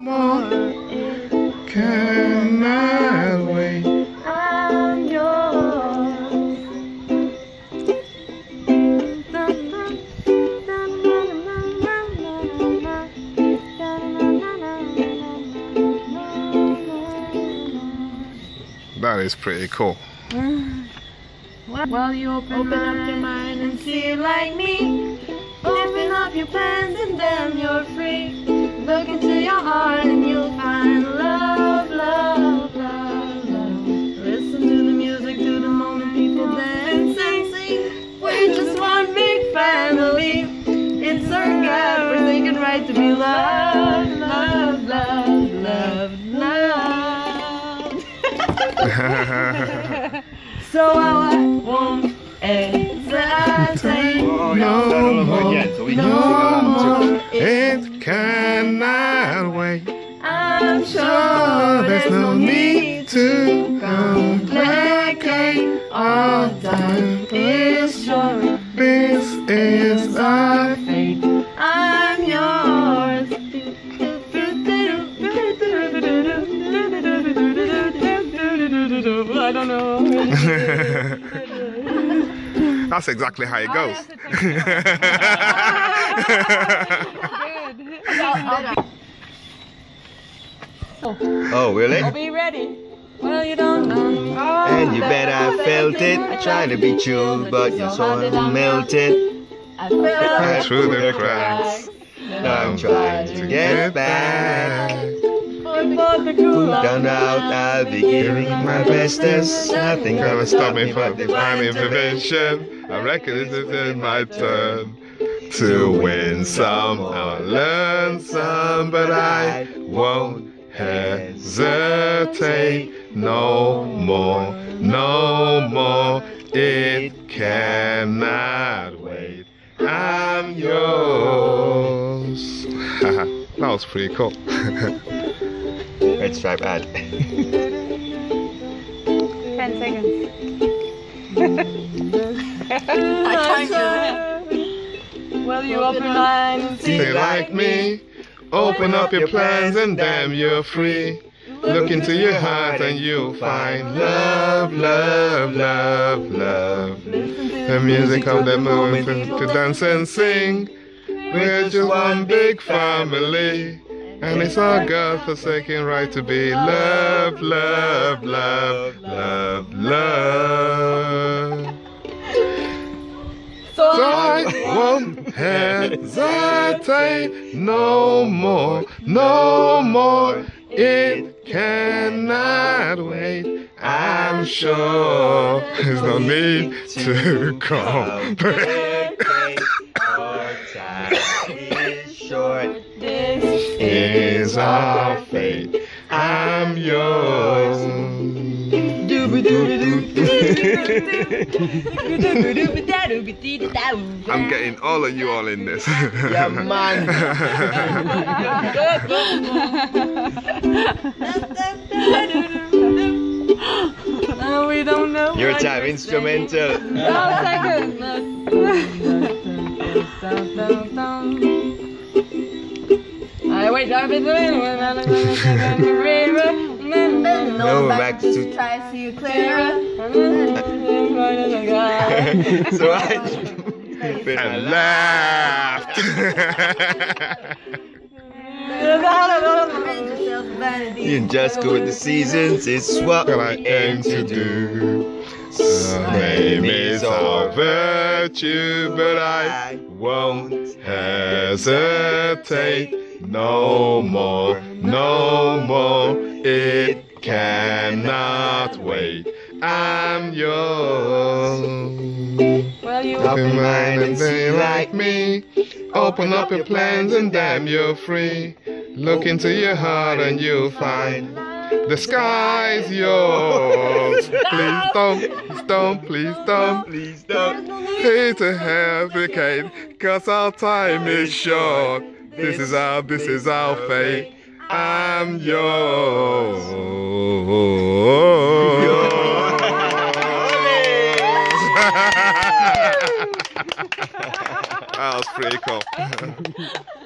More can I wait? I'm yours. That is pretty cool. Well, you open up your mind and see like me. Open up your plans and then you're free. Look into your heart and you'll find love, love, love, love. Listen to the music, to the moment people dance and sing. We're just one big family. It's our God-forsaken right to be loved, love, love, love, love. So I won't hesitate no more, it cannot wait. I'm sure there's no need to complicate. All time is short. This is our fate. I'm yours. I don't know. That's exactly how it goes. Oh, really? I'll be ready. Well, you don't know. And you bet I felt it. Trying to be true, but your soul melted. I fell Through the cracks, Now I'm trying to get back. Down out, I'll be giving my bestest. Nothing gonna stop me from but finding information. I reckon this is my turn to win some or learn some, but I won't hesitate no more, no more. It cannot wait. I'm yours. That was pretty cool. Let's try that. 10 seconds. I can't do that. Well, you open your mind and see Say like me, open up your plans and damn you're free. Look into your heart and you'll find love, love, love, love. The music of the moment to dance and sing. We're just one big family. And it's our God-forsaken right to be loved, loved, loved, loved, loved. So I won't hesitate no more, no more. It cannot wait. I'm sure there's no need to complicate. Our time is short. Is our fate. I'm yours. I'm getting all of you all in this. Yeah, man. No, we don't know. Your time, instrumental. No, second. I wait, I've been doing No, back to try to see you clearer. So I And laughed. You just go with the seasons, it's what What I aim to do. Name is our virtue, but I won't hesitate no more, no more. It cannot wait. I'm yours. Well, you Open mind and they like me. Open up your plans and damn you're free. Look into your heart and you'll find the sky's yours. Please don't, please don't, Please don't. hate to hesitate, cause our time is short. This is our fate. I'm yours. That was pretty cool.